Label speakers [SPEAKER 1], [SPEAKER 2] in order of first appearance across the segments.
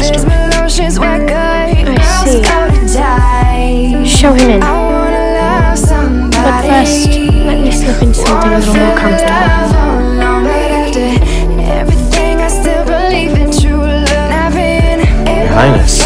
[SPEAKER 1] Morgenstern.
[SPEAKER 2] I see. Show him in. But first, let me slip into something a little more comfortable.
[SPEAKER 3] Your Highness.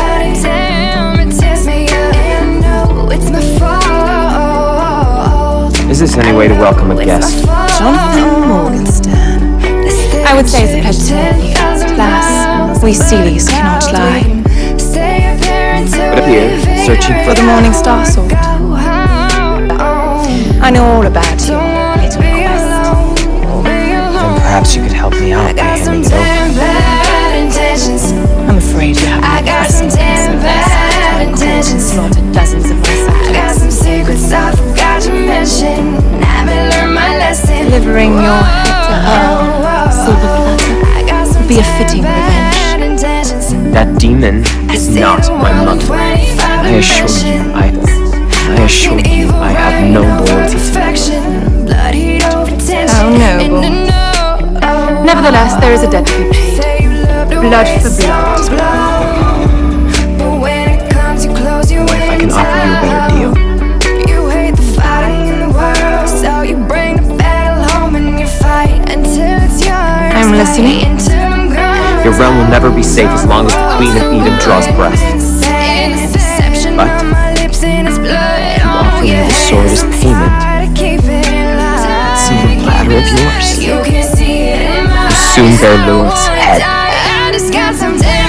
[SPEAKER 3] Is this any way to welcome a guest?
[SPEAKER 4] Jonathan Morgenstern. I would say it's a pleasure to meet you. Alas, we Seelies cannot lie.
[SPEAKER 3] But up here, searching
[SPEAKER 4] For the Morning Star sword. I know all about your little quest.
[SPEAKER 3] Then perhaps you could help me out by handing it over.
[SPEAKER 4] I'm afraid you have no pressing concerns. Slaughtered dozens of my subjects. Delivering your head to her silver platter would be a fitting revenge.
[SPEAKER 3] That demon is not my mother. I assure you, I have no loyalty to her.
[SPEAKER 4] How noble. Nevertheless, there is a debt to be paid. Blood for blood.
[SPEAKER 3] What if I can offer you a better deal?
[SPEAKER 4] I'm listening.
[SPEAKER 3] Your realm will never be safe as long as the Queen of Eden draws breath. But if you offer me the sword as payment, that silver platter of yours will soon bear Lilith's head.